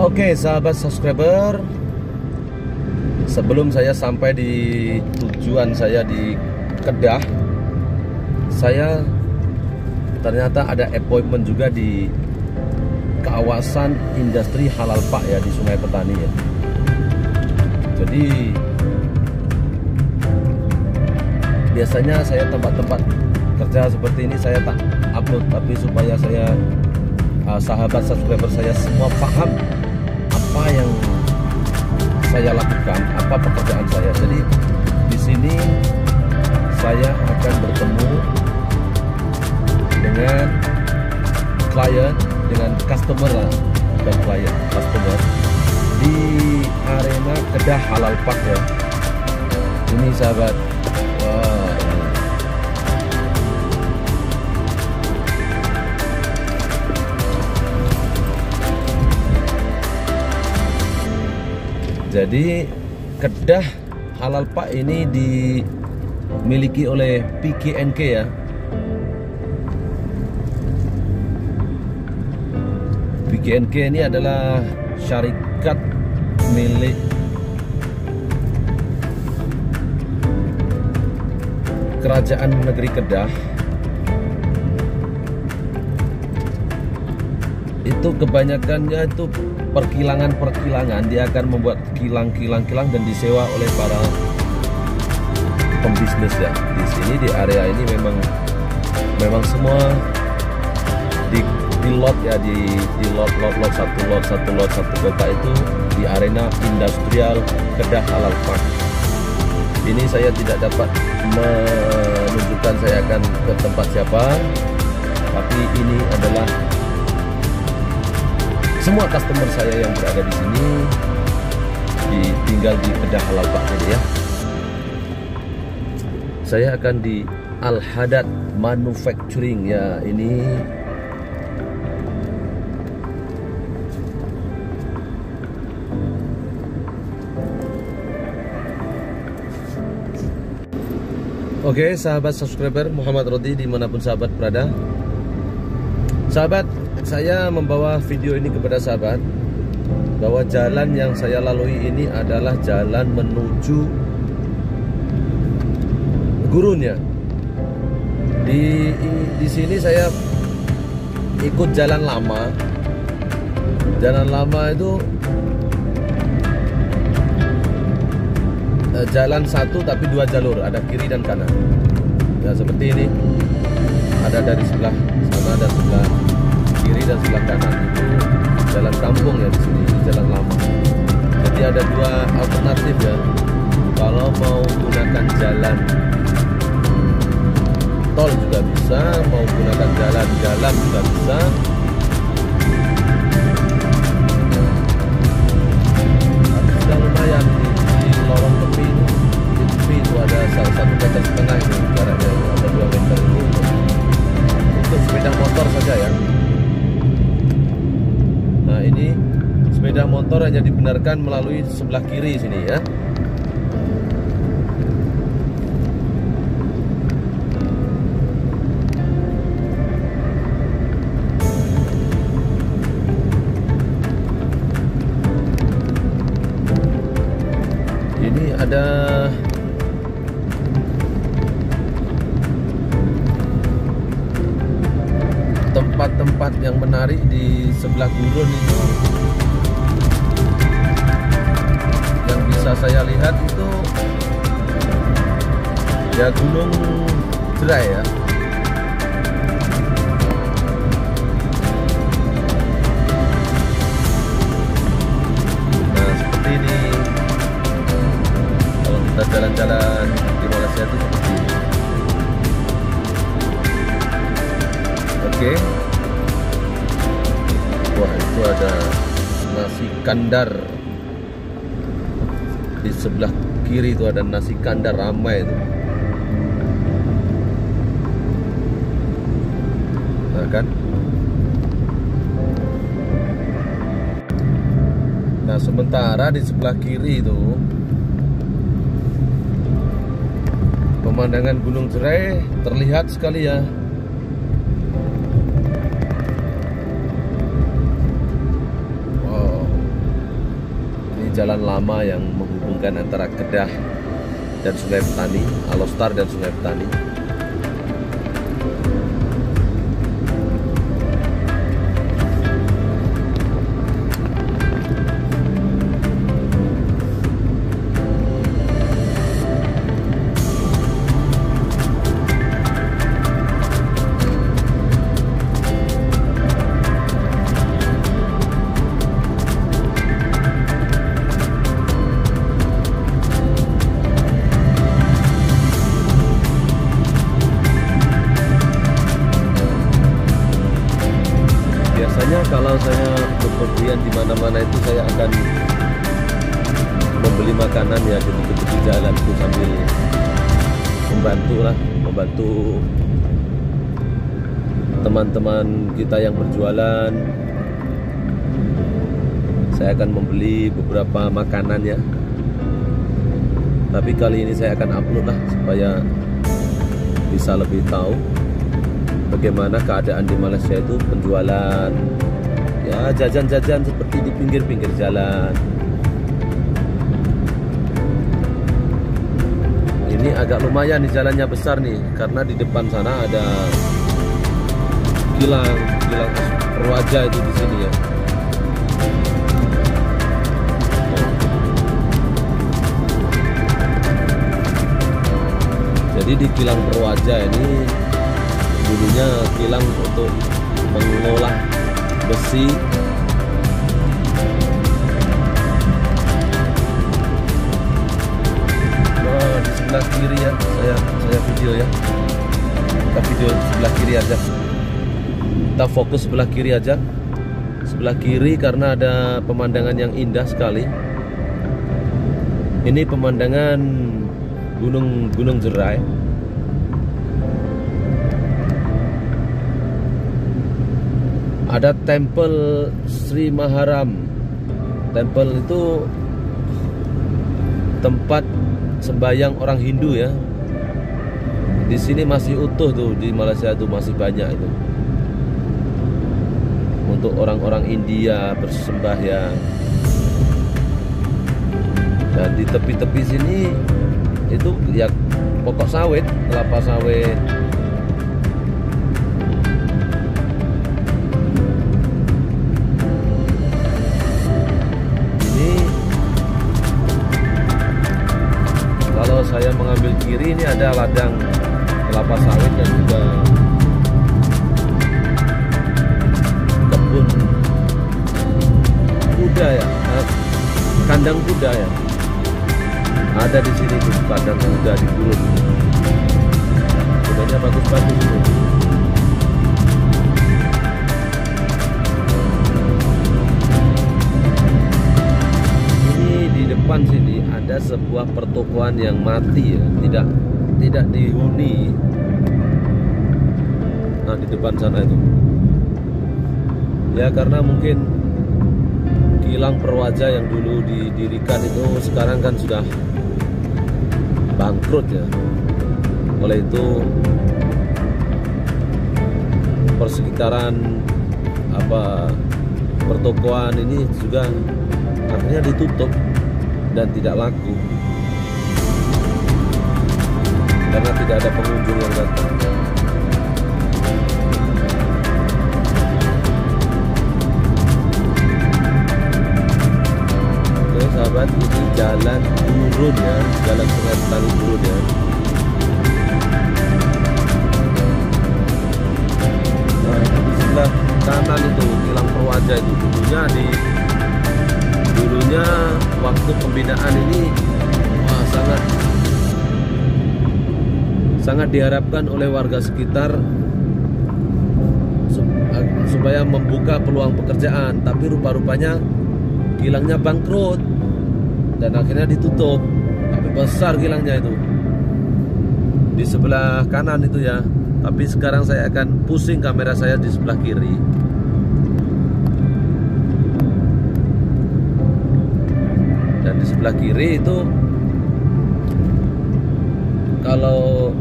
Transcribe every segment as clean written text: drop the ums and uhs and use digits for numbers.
Oke, sahabat subscriber, sebelum saya sampai di tujuan saya di Kedah, saya ternyata ada appointment juga di kawasan industri halal Pak ya, di Sungai Petani ya. Jadi biasanya saya tempat-tempat kerja seperti ini saya tak upload, tapi supaya saya sahabat subscriber saya semua paham apa yang saya lakukan, apa pekerjaan saya. Jadi di sini saya akan bertemu dengan klien, dengan customer lah, dan klien, customer di arena Kedah Halal Park ya. Ini sahabat, wah. Jadi Kedah Halal Park ini dimiliki oleh PKNK ya. PKNK ini adalah syarikat milik Kerajaan Negeri Kedah. Itu kebanyakannya itu perkilangan-perkilangan, dia akan membuat kilang dan disewa oleh para pembisnis ya. Di sini di area ini memang semua di lot ya, di lot satu kota itu di arena industrial Kedah Halal Park. Ini saya tidak dapat menunjukkan saya akan ke tempat siapa, tapi ini adalah semua customer saya yang berada di sini tinggal di Kedah Halal Park ini ya. Saya akan di Al Haddad Manufacturing ya, ini oke, sahabat subscriber Muhammad Rodi dimanapun sahabat berada. Sahabat, saya membawa video ini kepada sahabat bahwa jalan yang saya lalui ini adalah jalan menuju Gurun ya. Di sini saya ikut jalan lama. Jalan lama itu jalan satu tapi dua jalur, ada kiri dan kanan. Ya seperti ini. Ada dari sebelah sana dan sebelah kiri dan sebelah kanan, itu jalan kampung ya di sini, jalan lama. Jadi ada dua alternatif ya. Kalau mau gunakan jalan tol juga bisa, mau gunakan jalan dalam juga bisa. Tapi sudah lumayan di lorong tepi itu ada 1,5 meter itu jaraknya, ada 2 meter itu untuk sepeda motor saja ya. Nah ini sepeda motor hanya dibenarkan melalui sebelah kiri sini ya. Ini ada tempat-tempat yang menarik di sebelah gurun itu. Yang bisa saya lihat itu ya Gunung Jerai ya. Nah seperti ini, kalau kita jalan-jalan di Malaysia itu seperti ini. Oke. Wah itu ada nasi kandar. Di sebelah kiri itu ada nasi kandar, ramai itu. Nah kan. Nah sementara di sebelah kiri itu pemandangan Gunung Jerai terlihat sekali ya. jalan lama yang menghubungkan antara Kedah dan Sungai Petani, Alostar dan Sungai Petani. Kalau saya bepergian di mana-mana itu saya akan membeli makanan ya di tepi jalan itu sambil membantu teman-teman kita yang berjualan. Saya akan membeli beberapa makanan ya. Tapi kali ini saya akan upload lah supaya bisa lebih tahu bagaimana keadaan di Malaysia itu penjualan ya jajan-jajan seperti di pinggir-pinggir jalan. Ini agak lumayan nih, jalannya besar nih karena di depan sana ada kilang Perwaja itu di sini ya. Jadi di kilang Perwaja ini dulunya kilang untuk mengolah besi. Nah, di sebelah kiri ya, saya video ya. Kita video sebelah kiri aja. Kita fokus sebelah kiri aja. Sebelah kiri karena ada pemandangan yang indah sekali. Ini pemandangan Gunung Jerai. Ada tempel Sri Maharam. Tempel itu tempat sembahyang orang Hindu ya. Di sini masih utuh tuh, di Malaysia itu masih banyak itu. Untuk orang-orang India bersembahyang. Dan di tepi-tepi sini itu ya pokok sawit, kelapa sawit. Kalau saya mengambil kiri ini ada ladang kelapa sawit dan juga kebun kuda ya, kandang kuda ya. Ada di sini tuh kandang kuda di gurun. Kudanya bagus-bagus itu. Ini di depan sini ada sebuah pertokoan yang mati ya, tidak dihuni. Nah, di depan sana itu. Ya karena mungkin kilang Perwaja yang dulu didirikan itu sekarang kan sudah bangkrut ya. Oleh itu persekitaran pertokoan ini juga akhirnya ditutup dan tidak laku karena tidak ada pengunjung yang datang. Oke sahabat, ini jalan turun ya, jalan Sungai Petani turun ya. Nah, di sebelah kanan itu kilang Perwaja itu dulunya waktu pembinaan ini wah, sangat diharapkan oleh warga sekitar supaya membuka peluang pekerjaan, tapi rupa-rupanya kilangnya bangkrut dan akhirnya ditutup. Tapi besar kilangnya itu di sebelah kanan itu ya. Tapi sekarang saya akan pusing kamera saya di sebelah kiri. Dan di sebelah kiri itu kalau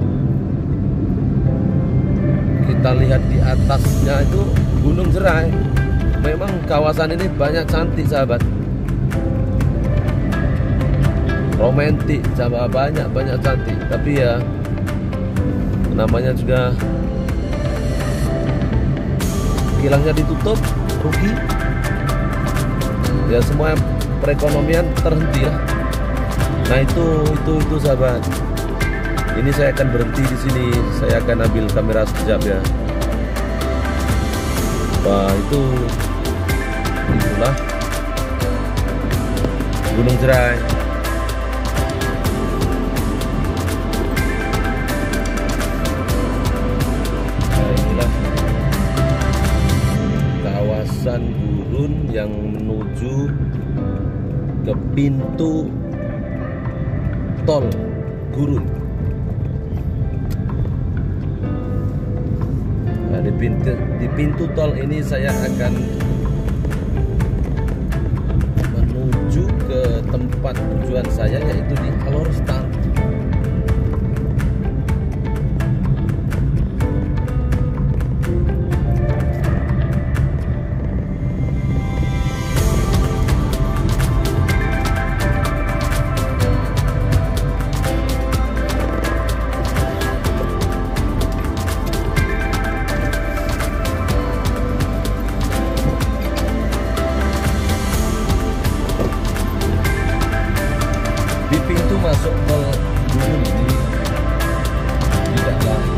kita lihat di atasnya itu Gunung Jerai. Memang kawasan ini banyak cantik sahabat. romantis, sama banyak cantik, tapi ya namanya juga kilangnya ditutup, rugi ya, semua perekonomian terhenti ya. Nah itu sahabat, ini saya akan berhenti di sini, saya akan ambil kamera sekejap ya. Wah itulah Gunung Jerai. Nah inilah kawasan gurun yang menuju ke pintu tol Gurun. Nah, di pintu tol ini saya akan menuju ke tempat tujuan saya, yaitu di Alor-Star. Di pintu masuk tol Gurun ini tidaklah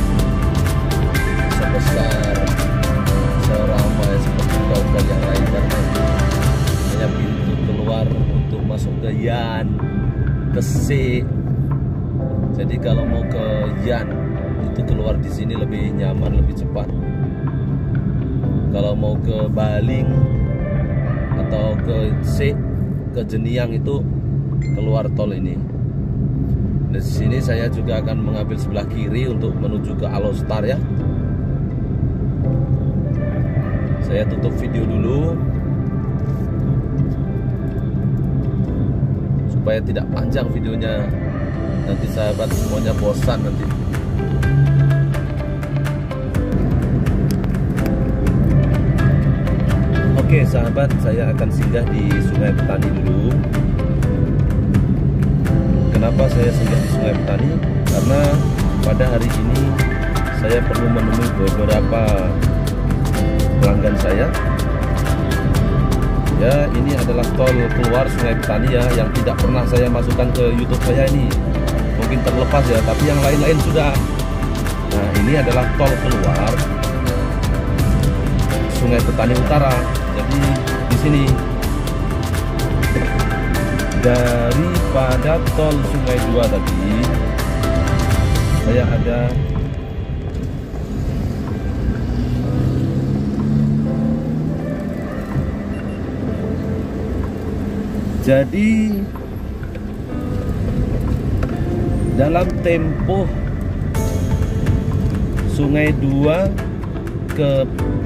sebesar seramai seperti tol-tol yang lain, karena hanya pintu keluar untuk masuk ke Yan, ke C. Jadi kalau mau ke Yan itu keluar di sini lebih nyaman, lebih cepat. Kalau mau ke Baling atau ke C, ke Jeniang itu keluar tol ini. Di sini saya juga akan mengambil sebelah kiri untuk menuju ke Alor-Star ya. Saya tutup video dulu supaya tidak panjang videonya, nanti sahabat semuanya bosan nanti. Oke sahabat, saya akan singgah di Sungai Petani dulu. Kenapa saya singgah di Sungai Petani? Karena pada hari ini saya perlu menemui beberapa pelanggan saya. Ya, ini adalah tol keluar Sungai Petani ya, yang tidak pernah saya masukkan ke YouTube saya ini. Mungkin terlepas ya, tapi yang lain-lain sudah. Nah, ini adalah tol keluar Sungai Petani Utara. Jadi di sini daripada tol Sungai Dua tadi, saya ada jadi dalam tempo Sungai Dua ke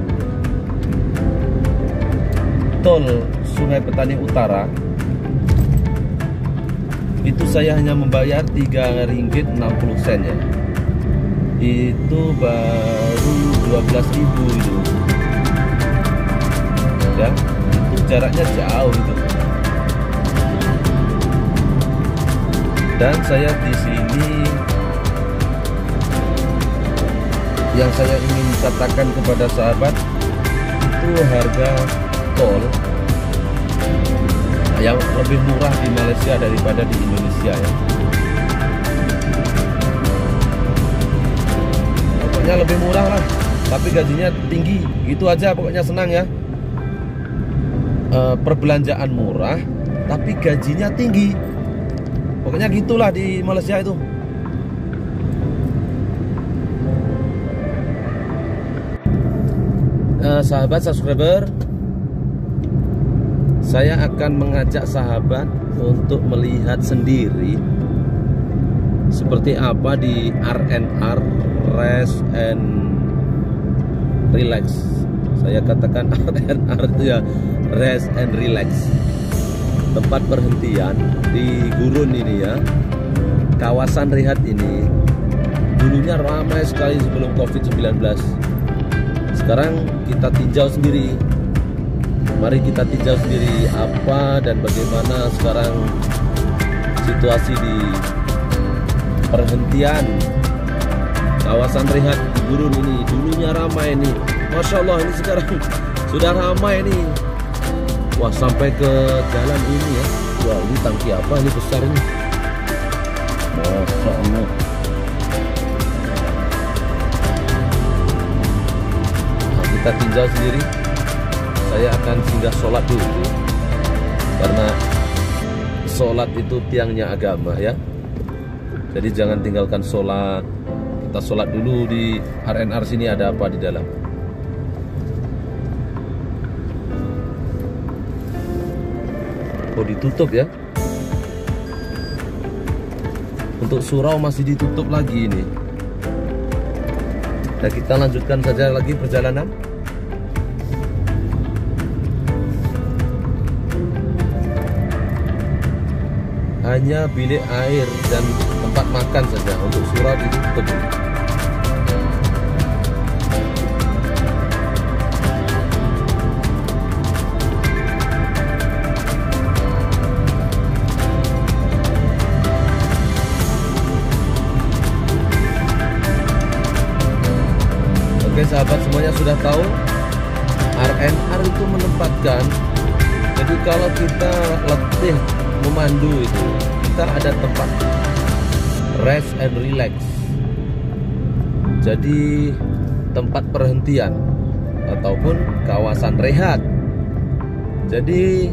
tol Sungai Petani Utara itu saya hanya membayar Rp3,60 ya. Itu baru 12.000 itu. Ya, itu jaraknya jauh itu. Dan saya di sini yang saya ingin katakan kepada sahabat, itu harga tol yang lebih murah di Malaysia daripada di Indonesia ya. Pokoknya lebih murah lah, tapi gajinya tinggi. Gitu aja pokoknya, senang ya. Perbelanjaan murah tapi gajinya tinggi. Pokoknya gitulah di Malaysia itu. Sahabat subscriber, saya akan mengajak sahabat untuk melihat sendiri seperti apa di R&R, Rest and Relax. Saya katakan R&R itu ya, Rest and Relax. Tempat perhentian di Gurun ini ya. Kawasan rehat ini dulunya ramai sekali sebelum COVID-19. Sekarang kita tinjau sendiri. Mari kita tinjau sendiri apa dan bagaimana sekarang situasi di perhentian kawasan rehat di Gurun ini. Dulunya ramai nih, Masya Allah, ini sekarang sudah ramai nih. Wah, sampai ke jalan ini ya. Wah, ini tangki apa ini besar ini, Masya Allah. Nah, kita tinjau sendiri. Saya akan singgah sholat dulu, karena sholat itu tiangnya agama ya. Jadi jangan tinggalkan sholat. Kita sholat dulu di RNR sini, ada apa di dalam. Oh, ditutup ya. Untuk surau masih ditutup lagi ini. Nah, kita lanjutkan saja lagi perjalanan. Hanya bilik air dan tempat makan saja, untuk surau ditutup. Oke sahabat, semuanya sudah tahu RNR itu menempatkan, jadi kalau kita letih memandu itu, kita ada tempat rest and relax. Jadi tempat perhentian ataupun kawasan rehat. Jadi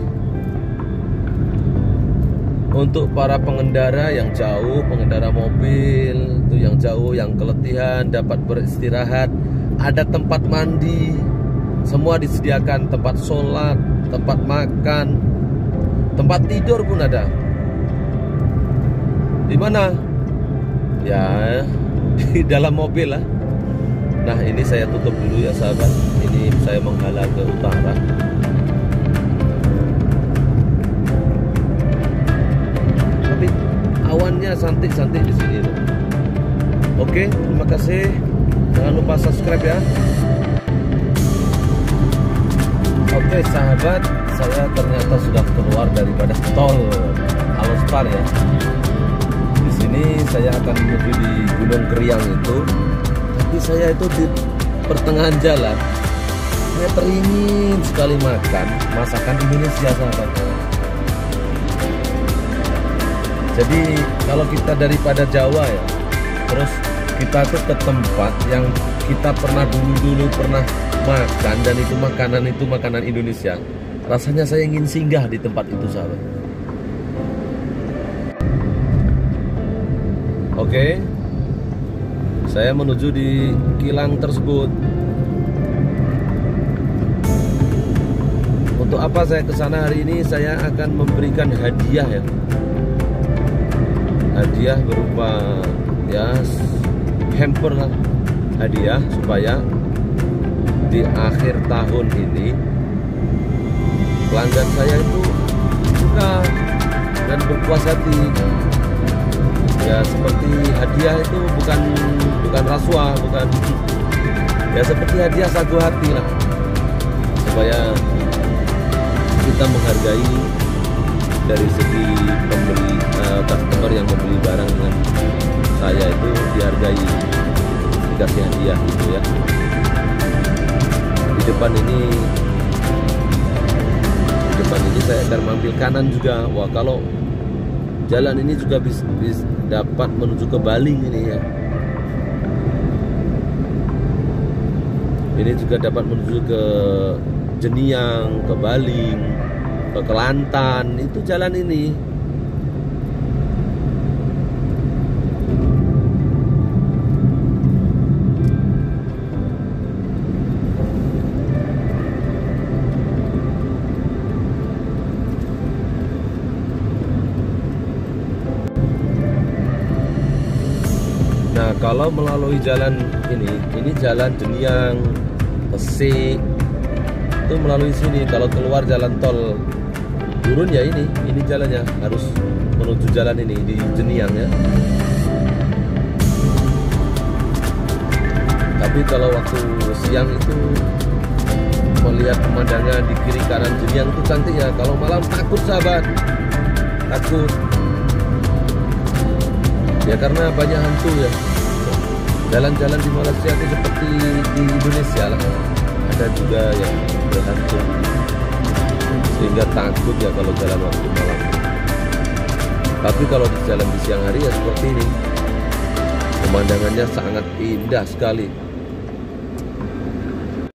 untuk para pengendara yang jauh, pengendara mobil itu yang jauh, yang keletihan, dapat beristirahat, ada tempat mandi, semua disediakan, tempat sholat, tempat makan, tempat tidur pun ada. Di mana? Ya, di dalam mobil lah. Nah, ini saya tutup dulu ya sahabat. Ini saya menghadap ke utara. Tapi awannya cantik-cantik di sini loh. Oke, terima kasih. Jangan lupa subscribe ya. Oke sahabat, saya ternyata sudah keluar daripada tol Alostar ya. Di sini saya akan menuju di Gunung Kriang itu. Tapi saya itu di pertengahan jalan, saya teringin sekali makan masakan Indonesia sahabat. Jadi kalau kita daripada Jawa ya, terus kita tuh ke tempat yang kita pernah dulu pernah makan, dan itu makanan Indonesia. Rasanya saya ingin singgah di tempat itu sahabat. Oke, saya menuju di kilang tersebut. Untuk apa saya ke sana hari ini? Saya akan memberikan hadiah ya. Hadiah berupa ya hamper lah, hadiah supaya di akhir tahun ini pelanggan saya itu suka dan berpuas hati. Ya seperti hadiah itu bukan rasuah, bukan, ya seperti hadiah sagu hati lah, supaya kita menghargai dari segi pembeli, customer yang membeli barang dengan saya itu dihargai, dikasih hadiah gitu ya. Di depan ini saya akan mampir kanan juga. Wah, kalau jalan ini juga bisa dapat menuju ke Baling ini ya. Ini juga dapat menuju ke Jeniang, ke Baling, ke Kelantan. Itu jalan ini. Nah, kalau melalui jalan ini jalan Jeniang, Pesik, itu melalui sini. Kalau keluar jalan tol Gurun ya ini jalannya harus menuju jalan ini di Jeniang ya. Tapi kalau waktu siang itu melihat pemandangan di kiri kanan Jeniang itu cantik ya. Kalau malam takut sahabat, takut. Ya karena banyak hantu ya. Jalan-jalan di Malaysia itu seperti di Indonesia lah. Ada juga yang berhantu, sehingga takut ya kalau jalan waktu malam. Tapi kalau di jalan di siang hari ya seperti ini, pemandangannya sangat indah sekali.